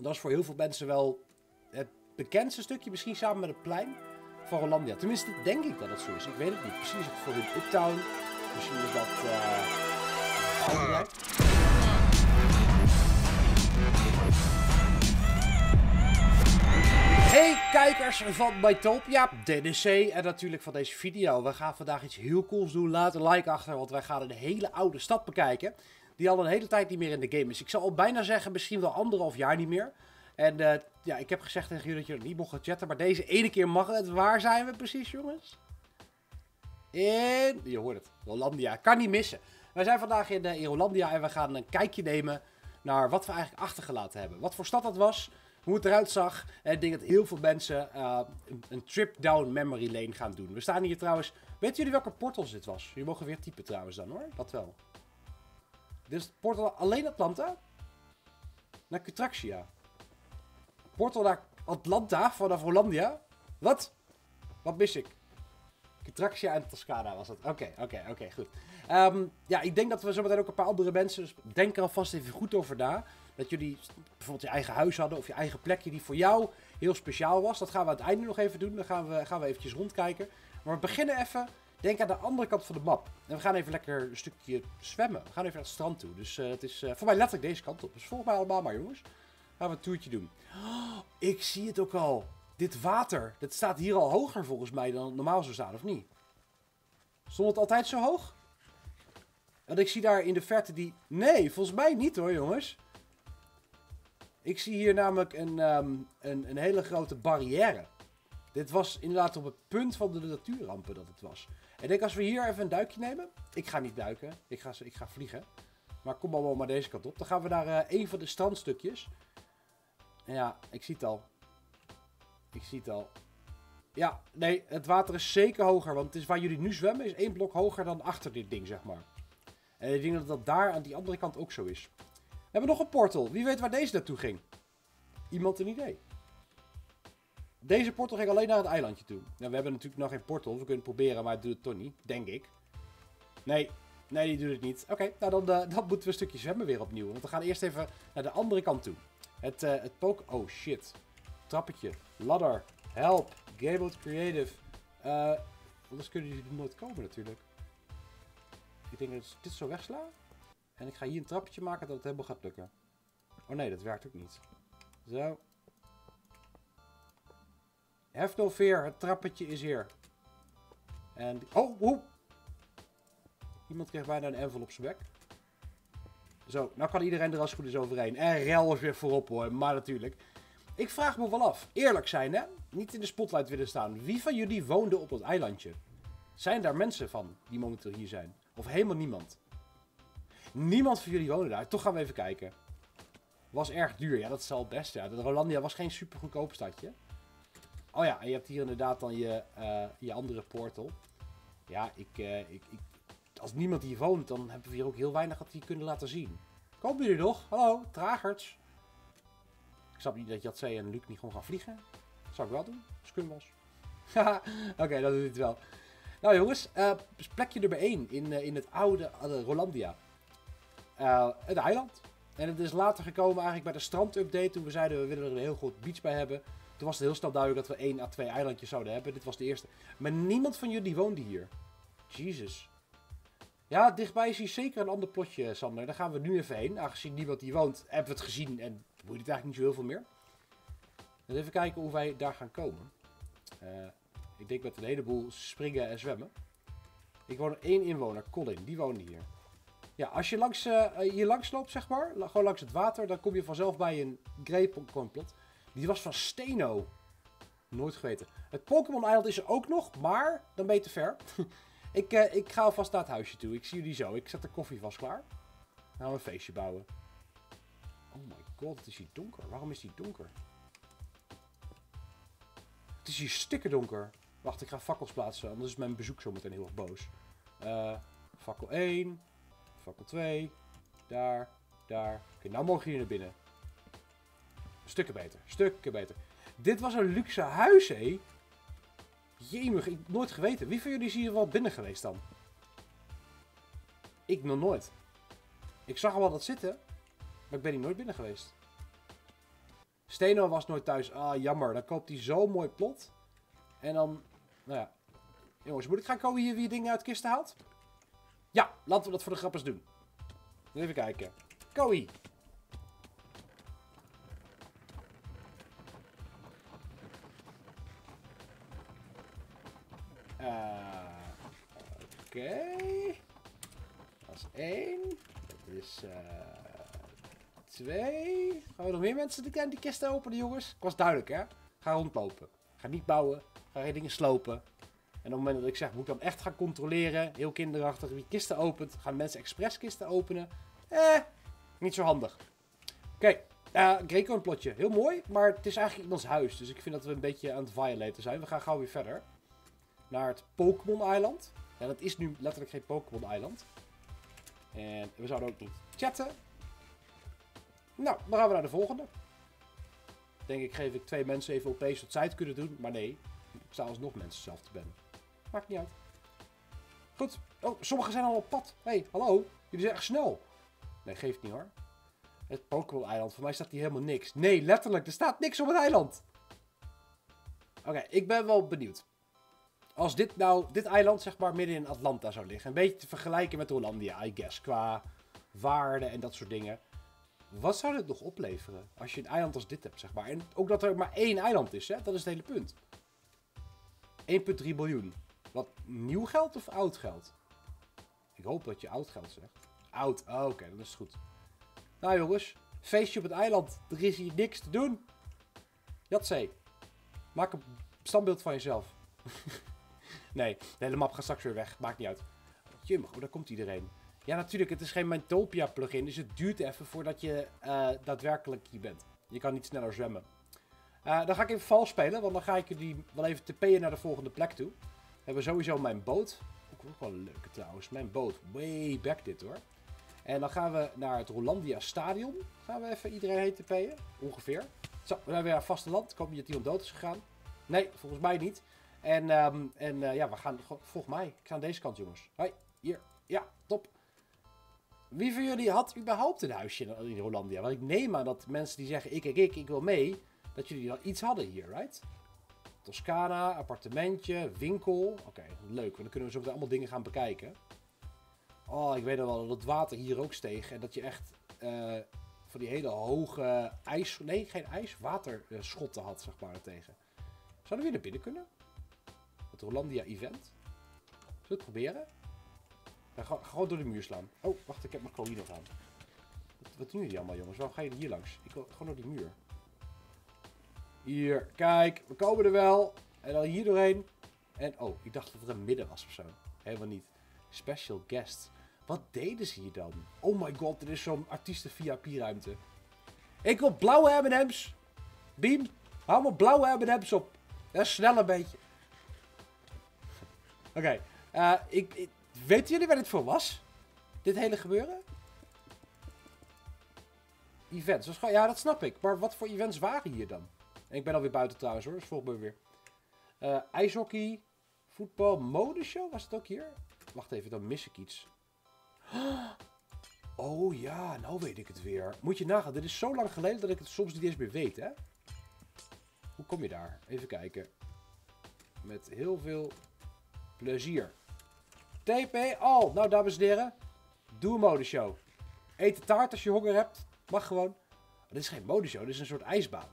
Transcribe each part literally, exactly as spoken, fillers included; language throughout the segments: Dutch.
Dat is voor heel veel mensen wel het bekendste stukje, misschien samen met het plein van Rolandia. Tenminste, denk ik dat het zo is. Ik weet het niet. Misschien is het voor hun Uptown. Misschien is dat... Uh, andere. Hey kijkers van Mytopia, D D C en natuurlijk van deze video. We gaan vandaag iets heel cools doen. Laat een like achter, want wij gaan een hele oude stad bekijken. Die al een hele tijd niet meer in de game is. Ik zal al bijna zeggen, misschien wel anderhalf jaar niet meer. En uh, ja, ik heb gezegd tegen jullie dat jullie niet mogen chatten, maar deze ene keer mag het. Waar zijn we precies, jongens? In... Je hoort het, Rolandia. Kan niet missen. Wij zijn vandaag in, uh, in Rolandia en we gaan een kijkje nemen naar wat we eigenlijk achtergelaten hebben. Wat voor stad dat was, hoe het eruit zag. En ik denk dat heel veel mensen uh, een, een trip down memory lane gaan doen. We staan hier trouwens... Weten jullie welke portals dit was? Jullie mogen weer typen trouwens dan hoor, dat wel. Dit is het portal alleen Atlanta? Naar Cutraxia. Portal naar Atlanta vanaf Rolandia? Wat? Wat mis ik? Cutraxia en Toscana was het. Oké, okay, oké, okay, oké, okay, goed. Um, ja, ik denk dat we zometeen ook een paar andere mensen... Dus denk er alvast even goed over na. Dat jullie bijvoorbeeld je eigen huis hadden of je eigen plekje die voor jou heel speciaal was. Dat gaan we aan het einde nog even doen. Dan gaan we, gaan we eventjes rondkijken. Maar we beginnen even... Denk aan de andere kant van de map. En we gaan even lekker een stukje zwemmen. We gaan even naar het strand toe. Dus uh, het is uh, voor mij letterlijk deze kant op. Dus volg mij allemaal maar, jongens. Gaan we een toertje doen. Oh, ik zie het ook al. Dit water. Dat staat hier al hoger volgens mij dan het normaal zou staan, of niet? Stond het altijd zo hoog? Want ik zie daar in de verte die... Nee, volgens mij niet hoor, jongens. Ik zie hier namelijk een, um, een, een hele grote barrière. Dit was inderdaad op het punt van de natuurrampen dat het was. Ik denk als we hier even een duikje nemen. Ik ga niet duiken. Ik ga, ik ga vliegen. Maar kom allemaal maar deze kant op. Dan gaan we naar uh, een van de strandstukjes. En ja, ik zie het al. Ik zie het al. Ja, nee, het water is zeker hoger. Want het is waar jullie nu zwemmen is één blok hoger dan achter dit ding, zeg maar. En ik denk dat dat daar aan die andere kant ook zo is. We hebben nog een portal. Wie weet waar deze naartoe ging? Iemand een idee? Deze portal ging alleen naar het eilandje toe. Nou, we hebben natuurlijk nog geen portal. We kunnen het proberen, maar het doet het toch niet. Denk ik. Nee. Nee, die doet het niet. Oké, okay, nou dan, uh, dan moeten we een stukje zwemmen weer opnieuw. Want we gaan eerst even naar de andere kant toe. Het, uh, het poke... Oh, shit. Trappetje. Ladder. Help. Gamemode Creative. Uh, anders kunnen jullie er nooit komen natuurlijk. Ik denk dat ik dit zo wegsla. En ik ga hier een trappetje maken dat het helemaal gaat lukken. Oh nee, dat werkt ook niet. Zo. Hef no fear, het trappetje is hier. En... Oh, oh! Iemand kreeg bijna een envelop op zijn bek. Zo, nou kan iedereen er als het goed is overheen. En Rel is weer voorop hoor, maar natuurlijk. Ik vraag me wel af, eerlijk zijn hè, niet in de spotlight willen staan. Wie van jullie woonde op dat eilandje? Zijn daar mensen van die momenteel hier zijn? Of helemaal niemand? Niemand van jullie woonde daar, toch gaan we even kijken. Was erg duur, ja dat is al best ja. De Rolandia was geen super goedkoop stadje. Oh ja, en je hebt hier inderdaad dan je, uh, je andere portal. Ja, ik, uh, ik, ik, als niemand hier woont, dan hebben we hier ook heel weinig dat hier kunnen laten zien. Komen jullie nog? Hallo, tragerts. Ik snap niet dat Jatzee en Luc niet gewoon gaan vliegen. Dat zou ik wel doen, Scumwas. Haha, oké, okay, dat doet het wel. Nou jongens, uh, plekje nummer één in, uh, in het oude uh, Rolandia. Uh, het eiland. En het is later gekomen eigenlijk bij de strandupdate, toen we zeiden we willen er een heel goed beach bij hebben. Toen was het heel snel duidelijk dat we één à twee eilandjes zouden hebben. Dit was de eerste. Maar niemand van jullie woonde hier. Jezus. Ja, dichtbij is hier zeker een ander plotje, Sander. Daar gaan we nu even heen. Aangezien niemand hier woont, hebben we het gezien. En boeit het eigenlijk niet zo heel veel meer. Dus even kijken hoe wij daar gaan komen. Uh, ik denk met een heleboel springen en zwemmen. Ik woon er één inwoner, Colin. Die woonde hier. Ja, als je langs, uh, hier langs loopt, zeg maar. Gewoon langs het water. Dan kom je vanzelf bij een Greyplot. Die was van Steno. Nooit geweten. Het Pokémon eiland is er ook nog, maar dan ben je te ver. ik, uh, ik ga alvast naar het huisje toe. Ik zie jullie zo. Ik zet de koffie vast klaar. Dan gaan we een feestje bouwen. Oh my god, het is hier donker. Waarom is het hier donker? Het is hier stikkerdonker. Wacht, ik ga fakkels plaatsen, anders is mijn bezoek zo meteen heel erg boos. Uh, fakkel één. Fakkel twee. Daar. Daar. Oké, okay, nou mogen jullie naar binnen. Stukken beter. Stukken beter. Dit was een luxe huis, hé. Jemig, ik heb nooit geweten. Wie van jullie is hier wel binnen geweest dan? Ik nog nooit. Ik zag al wel dat zitten, maar ik ben hier nooit binnen geweest. Steno was nooit thuis. Ah, jammer. Dan koopt hij zo'n mooi plot. En dan, nou ja. Jongens, moet ik gaan komen hier wie dingen uit kisten haalt? Ja, laten we dat voor de grappers doen. Even kijken. Koei. Uh, Oké. Okay. Dat is één. Dat is uh, twee. Gaan we nog meer mensen die, die kisten openen, jongens? Ik was duidelijk, hè? Ga rondlopen. Ga niet bouwen. Ga geen dingen slopen. En op het moment dat ik zeg, moet ik dan echt gaan controleren, heel kinderachtig, wie kisten opent, gaan mensen expres kisten openen. Eh, niet zo handig. Oké, okay, uh, Greco een plotje. Heel mooi, maar het is eigenlijk iemands huis. Dus ik vind dat we een beetje aan het violaten zijn. We gaan gauw weer verder. Naar het Pokémon-eiland. Ja, dat is nu letterlijk geen Pokémon-eiland. En we zouden ook niet chatten. Nou, dan gaan we naar de volgende. Denk ik, geef ik twee mensen even opeens wat zij het kunnen doen. Maar nee, ik sta alsnog mensen zelf te bannen. Maakt niet uit. Goed. Oh, sommigen zijn al op pad. Hé, hey, hallo. Jullie zijn echt snel. Nee, geeft niet hoor. Het Pokémon-eiland. Voor mij staat hier helemaal niks. Nee, letterlijk. Er staat niks op het eiland. Oké, okay, ik ben wel benieuwd. Als dit nou, dit eiland zeg maar midden in Atlanta zou liggen. Een beetje te vergelijken met Hollandia, I guess. Qua waarde en dat soort dingen. Wat zou dit nog opleveren als je een eiland als dit hebt, zeg maar. En ook dat er maar één eiland is, hè. Dat is het hele punt. één komma drie biljoen. Wat nieuw geld of oud geld? Ik hoop dat je oud geld zegt. Oud, oh, oké, okay, dat is goed. Nou jongens, feestje op het eiland. Er is hier niks te doen. Jatzee. Maak een standbeeld van jezelf. Nee, de hele map gaat straks weer weg. Maakt niet uit. Jum, oh, daar komt iedereen. Ja, natuurlijk, het is geen Mytopia plugin. Dus het duurt even voordat je uh, daadwerkelijk hier bent. Je kan niet sneller zwemmen. Uh, dan ga ik even vals spelen, want dan ga ik jullie wel even tp'en naar de volgende plek toe. We hebben sowieso mijn boot. Ook, ook wel een leuke trouwens. Mijn boot. Way back dit hoor. En dan gaan we naar het Hollandia Stadion. Gaan we even iedereen heen tp'en. Ongeveer. Zo, we zijn weer aan het vasteland. Ik hoop niet dat iemand dood is gegaan. Nee, volgens mij niet. En, um, en uh, ja, we gaan, volg mij. Ik ga aan deze kant, jongens. Hoi, hier. Ja, top. Wie van jullie had überhaupt een huisje in Hollandia? Want ik neem aan dat mensen die zeggen, ik, ik, ik, ik wil mee, dat jullie al iets hadden hier, right? Toscana, appartementje, winkel. Oké, okay, leuk, want dan kunnen we zo meteen allemaal dingen gaan bekijken. Oh, ik weet nog wel dat het water hier ook steeg. En dat je echt uh, van die hele hoge ijs... Nee, geen ijs, waterschotten had, zeg maar, tegen. Zouden we weer naar binnen kunnen? Het Hollandia event. Zullen we het proberen? Ja, ga, ga gewoon door de muur slaan. Oh, wacht, ik heb mijn coïne nog aan. Wat, wat doen jullie allemaal, jongens? Waarom ga je hier langs? Ik wil gewoon door die muur. Hier, kijk, we komen er wel. En dan hier doorheen. En, oh, ik dacht dat er een midden was of zo. Helemaal niet. Special guests. Wat deden ze hier dan? Oh my god, er is zo'n artiesten-V I P-ruimte. Ik wil blauwe M en M's. Beam, hou maar blauwe M en M's op. Dat is snel een beetje. Oké, okay, uh, ik, ik, weten jullie waar dit voor was? Dit hele gebeuren? Events. Dat gewoon, ja, dat snap ik. Maar wat voor events waren hier dan? En ik ben alweer buiten trouwens hoor, dus volg me weer. Uh, ijshockey, voetbal, modeshow, was het ook hier? Wacht even, dan mis ik iets. Oh ja, nou weet ik het weer. Moet je nagaan, dit is zo lang geleden dat ik het soms niet eens meer weet, hè? Hoe kom je daar? Even kijken. Met heel veel plezier. T P al. Nou, dames en heren. Doe een modeshow. Eet de taart als je honger hebt. Mag gewoon. Oh, dit is geen modeshow, dit is een soort ijsbaan.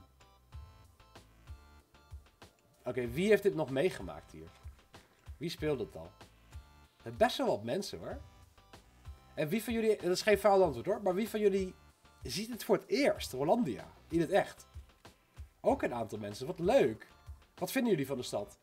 Oké, okay, wie heeft dit nog meegemaakt hier? Wie speelt het al? Er zijn best wel wat mensen hoor. En wie van jullie, dat is geen fout antwoord hoor, maar wie van jullie ziet het voor het eerst, Hollandia, in het echt? Ook een aantal mensen, wat leuk. Wat vinden jullie van de stad?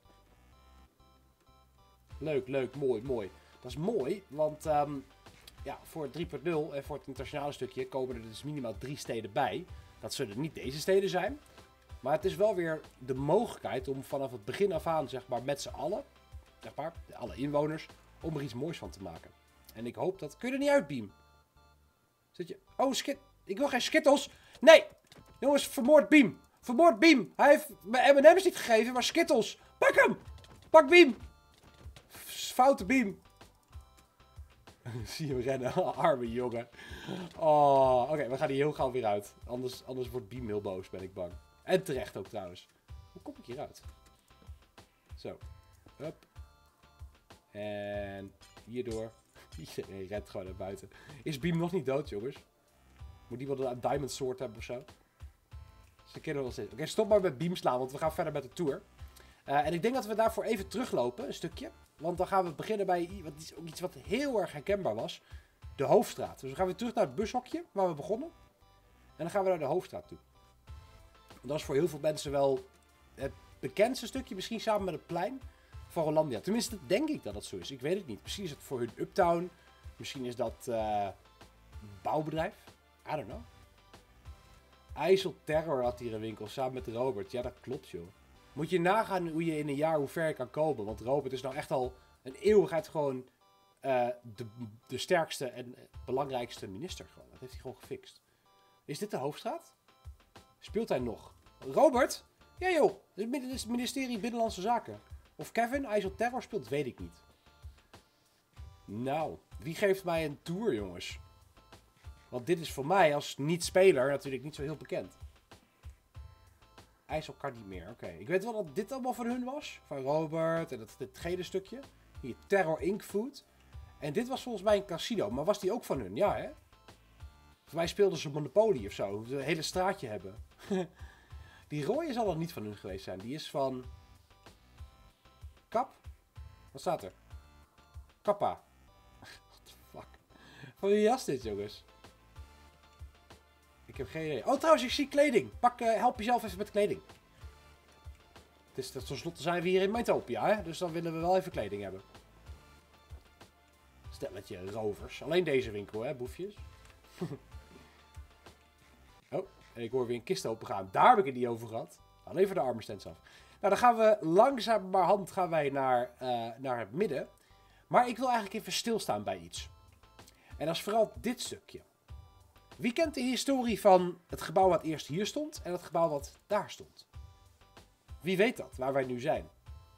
Leuk, leuk, mooi, mooi. Dat is mooi, want um, ja, voor drie punt nul en voor het internationale stukje komen er dus minimaal drie steden bij. Dat zullen niet deze steden zijn. Maar het is wel weer de mogelijkheid om vanaf het begin af aan, zeg maar, met z'n allen, zeg maar, alle inwoners, om er iets moois van te maken. En ik hoop dat... Kun je er niet uit, Beam? Zit je... Oh, skit... Ik wil geen Skittles. Nee! Jongens, vermoord Beam. Vermoord Beam. Hij heeft mijn M en M's niet gegeven, maar Skittles. Pak hem! Pak Beam! Foute Beam. Zie je hem rennen. Arme jongen. Oh, oké, okay, we gaan hier heel gauw weer uit. Anders, anders wordt Beam heel boos, ben ik bang. En terecht ook trouwens. Hoe kom ik hieruit? Zo. Hup. En hierdoor. Iedereen rent gewoon naar buiten. Is Beam nog niet dood, jongens? Moet die wel een Diamond Sword hebben of zo? Ze kennen wel steeds. Oké, okay, stop maar met Beam slaan, want we gaan verder met de tour. Uh, en ik denk dat we daarvoor even teruglopen, een stukje. Want dan gaan we beginnen bij wat is ook iets wat heel erg herkenbaar was. De Hoofdstraat. Dus we gaan weer terug naar het bushokje waar we begonnen. En dan gaan we naar de Hoofdstraat toe. Dat is voor heel veel mensen wel het bekendste stukje. Misschien samen met het plein van Rolandia. Tenminste, denk ik dat het zo is. Ik weet het niet. Misschien is het voor hun Uptown. Misschien is dat uh, bouwbedrijf. I don't know. IJssel Terror had hier een winkel samen met Robert. Ja, dat klopt, joh. Moet je nagaan hoe je in een jaar hoe ver je kan komen. Want Robert is nou echt al een eeuwigheid gewoon uh, de, de sterkste en belangrijkste minister. Gewoon. Dat heeft hij gewoon gefixt. Is dit de Hoofdstraat? Speelt hij nog? Robert? Ja joh, dit is het ministerie Binnenlandse Zaken. Of Kevin, IJssel Terror speelt, weet ik niet. Nou, wie geeft mij een tour, jongens? Want dit is voor mij als niet-speler natuurlijk niet zo heel bekend. IJssel kan niet meer, oké. Okay. Ik weet wel dat dit allemaal van hun was. Van Robert en dat, dit gele stukje. Hier, Terror Inc Food. En dit was volgens mij een casino, maar was die ook van hun? Ja, hè? Voor mij speelden ze Monopoly of zo. Een hele straatje hebben. Die rode zal er niet van hun geweest zijn. Die is van... Kap? Wat staat er? Kappa. What the fuck? Van wie was dit, jongens? Ik heb geen idee. Oh, trouwens, ik zie kleding. Pak, uh, help jezelf even met kleding. Het is, tenslotte zijn we hier in Mythopia, hè? Dus dan willen we wel even kleding hebben. Stelletje rovers. Alleen deze winkel, hè, boefjes. Oh, en ik hoor weer een kist open gaan. Daar heb ik het niet over gehad. Alleen voor de armor stands af. Nou, dan gaan we langzamerhand gaan wij naar, uh, naar het midden. Maar ik wil eigenlijk even stilstaan bij iets. En dat is vooral dit stukje. Wie kent de historie van het gebouw wat eerst hier stond en het gebouw wat daar stond? Wie weet dat, waar wij nu zijn?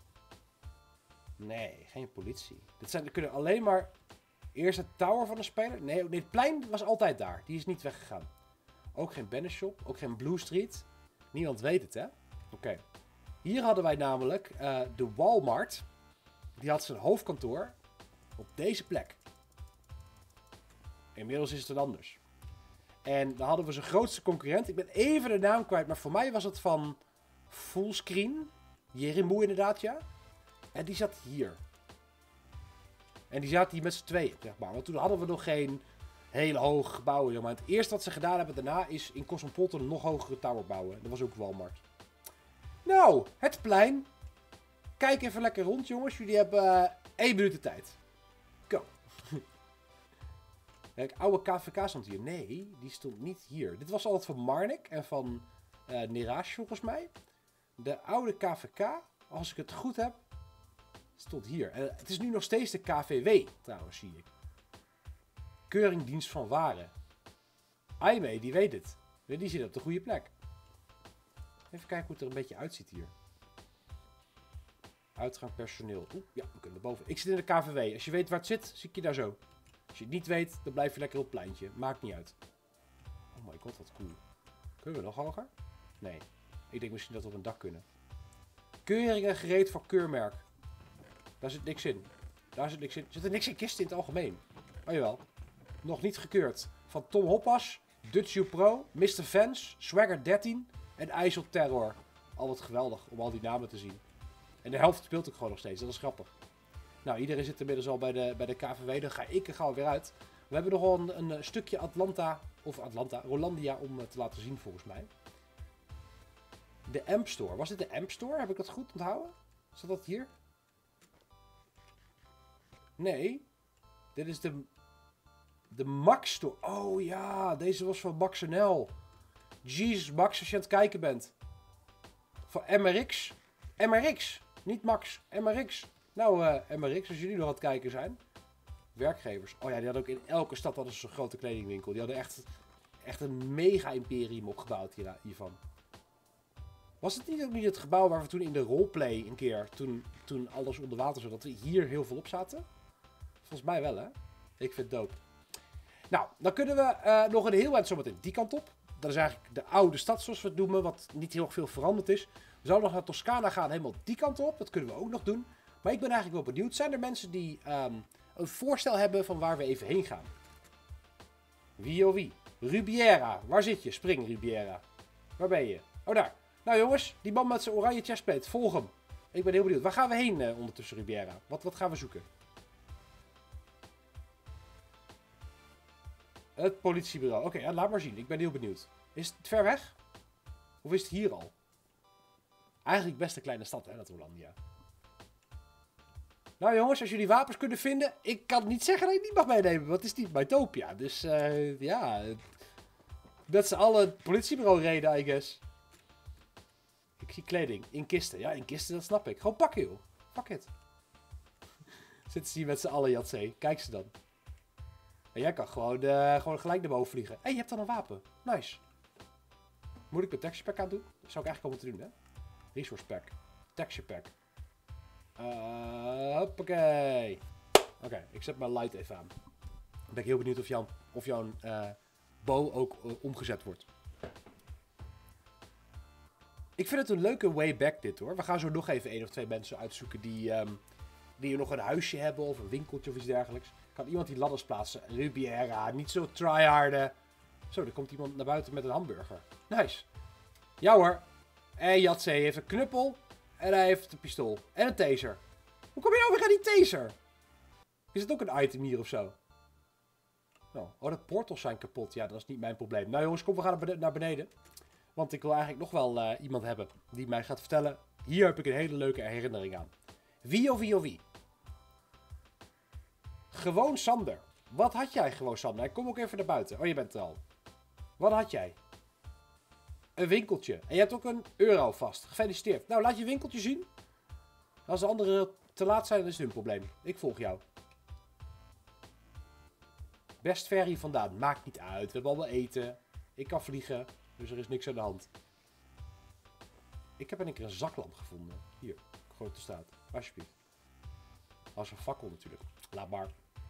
Nee, geen politie. Dit zijn, er kunnen alleen maar... Eerst het tower van de speler. Nee, nee, het plein was altijd daar. Die is niet weggegaan. Ook geen Bannershop, ook geen Blue Street. Niemand weet het, hè? Oké. Okay. Hier hadden wij namelijk uh, de Walmart. Die had zijn hoofdkantoor op deze plek. Inmiddels is het een anders. En dan hadden we zijn grootste concurrent. Ik ben even de naam kwijt, maar voor mij was het van Fullscreen. Jerimboe inderdaad, ja. En die zat hier. En die zaten hier met z'n tweeën, zeg maar. Want toen hadden we nog geen hele hoge gebouwen. Zeg maar. Het eerste wat ze gedaan hebben daarna is in Cosmopolitan een nog hogere tower bouwen. Dat was ook Walmart. Nou, het plein. Kijk even lekker rond, jongens. Jullie hebben uh, één minuut de tijd. Go. Kijk, oude K V K stond hier. Nee, die stond niet hier. Dit was altijd van Marnik en van uh, Nerash volgens mij. De oude K V K, als ik het goed heb, stond hier. En het is nu nog steeds de K V W, trouwens, zie ik. Keuring dienst van waren. Aimee, die weet het. Die zit op de goede plek. Even kijken hoe het er een beetje uitziet hier. Uitgang personeel. Oeh, ja, we kunnen boven. Ik zit in de K V W. Als je weet waar het zit, zie ik je daar zo. Als je het niet weet, dan blijf je lekker op het pleintje. Maakt niet uit. Oh my god, wat cool. Kunnen we nog hoger? Nee. Ik denk misschien dat we op een dak kunnen. Keuringen gereed voor keurmerk. Daar zit niks in. Daar zit niks in. Zit er niks in kisten in het algemeen? Oh jawel. Nog niet gekeurd. Van Tom Hoppas, Dutch U Pro, mister Vance, Swagger dertien en IJssel Terror. Al wat geweldig om al die namen te zien. En de helft speelt ook gewoon nog steeds. Dat is grappig. Nou, iedereen zit inmiddels al bij de, bij de K V W. Dan ga ik er gauw weer uit. We hebben nog wel een, een stukje Atlanta, of Atlanta, Rolandia om te laten zien volgens mij. De Amp Store. Was dit de Amp Store? Heb ik dat goed onthouden? Zat dat hier? Nee. Dit is de, de Max Store. Oh ja, deze was van Max N L. Jezus, Max, als je aan het kijken bent. Van M R X. M R X. Niet Max. M R X. Nou, uh, M R X, als jullie nog aan het kijken zijn. Werkgevers. Oh ja, die hadden ook in elke stad hadden ze zo'n grote kledingwinkel. Die hadden echt, echt een mega-imperium opgebouwd hier, hiervan. Was het niet ook niet het gebouw waar we toen in de roleplay een keer, toen, toen alles onder water zat, dat we hier heel veel op zaten? Volgens mij wel, hè? Ik vind het dope. Nou, dan kunnen we uh, nog een heel eind zometeen die kant op. Dat is eigenlijk de oude stad, zoals we het noemen, wat niet heel veel veranderd is. We zouden nog naar Toscana gaan, helemaal die kant op. Dat kunnen we ook nog doen. Maar ik ben eigenlijk wel benieuwd. Zijn er mensen die um, een voorstel hebben van waar we even heen gaan? Wie oh wie? Rubiera. Waar zit je? Spring, Rubiera. Waar ben je? Oh, daar. Nou jongens, die man met zijn oranje chestplate. Volg hem. Ik ben heel benieuwd. Waar gaan we heen uh, ondertussen, Rubiera? Wat, wat gaan we zoeken? Het politiebureau. Oké, okay, ja, laat maar zien. Ik ben heel benieuwd. Is het ver weg? Of is het hier al? Eigenlijk best een kleine stad, hè, dat Hollandia. Nou jongens, als jullie wapens kunnen vinden... Ik kan niet zeggen dat ik niet mag meenemen. Want het is niet Mytopia. Dus uh, ja... Dat ze alle het politiebureau reden, I guess. Ik zie kleding. In kisten. Ja, in kisten, dat snap ik. Gewoon pakken, joh. Fuck it. Zitten ze hier met z'n allen, Jatzee. Kijk ze dan. En jij kan gewoon, uh, gewoon gelijk naar boven vliegen. Hé, hey, je hebt dan een wapen. Nice. Moet ik mijn texture pack aan doen? Dat zou ik eigenlijk al moeten doen, hè? Resource pack. Texture pack. Uh, hoppakee. Oké, okay, ik zet mijn light even aan. Dan ben ik heel benieuwd of jouw, of jouw uh, bow ook uh, omgezet wordt. Ik vind het een leuke way back dit, hoor. We gaan zo nog even één of twee mensen uitzoeken die, um, die nog een huisje hebben of een winkeltje of iets dergelijks. Kan iemand die ladders plaatsen? Rubiera, niet zo tryharden. Zo, er komt iemand naar buiten met een hamburger. Nice. Ja hoor. En Jatzee heeft een knuppel. En hij heeft een pistool. En een taser. Hoe kom je nou weer aan die taser? Is het ook een item hier of zo? Oh, oh, de portals zijn kapot. Ja, dat is niet mijn probleem. Nou jongens, kom, we gaan naar beneden. Want ik wil eigenlijk nog wel uh, iemand hebben die mij gaat vertellen. Hier heb ik een hele leuke herinnering aan. Wie of wie of wie? Gewoon Sander. Wat had jij gewoon Sander? Ik kom ook even naar buiten. Oh, je bent er al. Wat had jij? Een winkeltje. En je hebt ook een euro vast. Gefeliciteerd. Nou, laat je winkeltje zien. Als de anderen te laat zijn, dan is het hun probleem. Ik volg jou. Best ver hier vandaan. Maakt niet uit. We hebben allemaal eten. Ik kan vliegen. Dus er is niks aan de hand. Ik heb een keer een zaklamp gevonden. Hier. Grote staat. Alsjeblieft. Als een fakkel natuurlijk. Laat maar.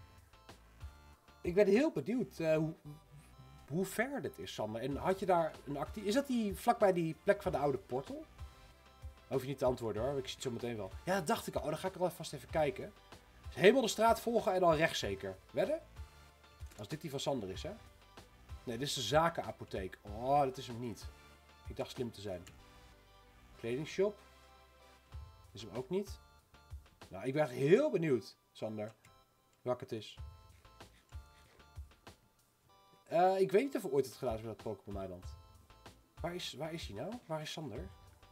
Ik ben heel benieuwd uh, hoe, hoe ver dit is, Sander. En had je daar een actie... Is dat die vlakbij die plek van de oude portal? Hoef je niet te antwoorden hoor. Ik zie het zo meteen wel. Ja, dat dacht ik al. Oh, dan ga ik er alvast even kijken. Dus helemaal de straat volgen en dan rechts zeker. Wedden? Als dit die van Sander is, hè? Nee, dit is de zakenapotheek. Oh, dat is hem niet. Ik dacht slim te zijn. Kledingshop. Is hem ook niet. Nou, ik ben echt heel benieuwd, Sander. Welk het is. Uh, ik weet niet of we ooit het gedaan hebben met dat Pokémon Eiland. Waar is, waar is hij nou? Waar is Sander?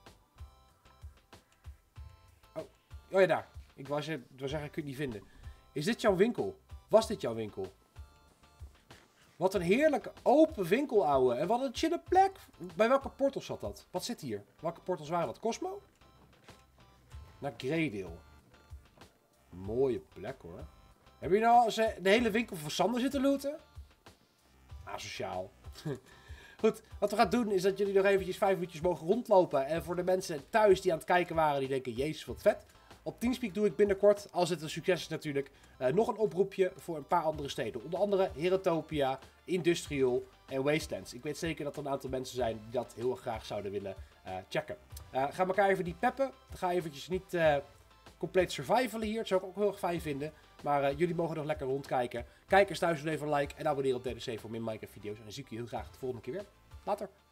Oh, oh ja, daar. Ik wou zeggen, ik wou zeggen, ik kun je niet vinden. Is dit jouw winkel? Was dit jouw winkel? Wat een heerlijke open winkel, ouwe. En wat een chille plek. Bij welke portals zat dat? Wat zit hier? Welke portals waren dat? Cosmo? Naar Greydale. Mooie plek, hoor. Heb je nou de hele winkel van Sander zitten looten? Asociaal. Goed, wat we gaan doen is dat jullie nog eventjes vijf minuutjes mogen rondlopen. En voor de mensen thuis die aan het kijken waren, die denken, jezus wat vet. Op Teamspeak doe ik binnenkort, als het een succes is natuurlijk, uh, nog een oproepje voor een paar andere steden. Onder andere Herotopia, Industrial en Wastelands. Ik weet zeker dat er een aantal mensen zijn die dat heel erg graag zouden willen uh, checken. Uh, ga elkaar even niet peppen. Ga eventjes niet uh, compleet survivalen hier. Dat zou ik ook heel erg fijn vinden. Maar uh, jullie mogen nog lekker rondkijken. Kijkers thuis doen even een like en abonneer op D D C voor meer Minecraft video's. En dan zie ik je heel graag de volgende keer weer. Later.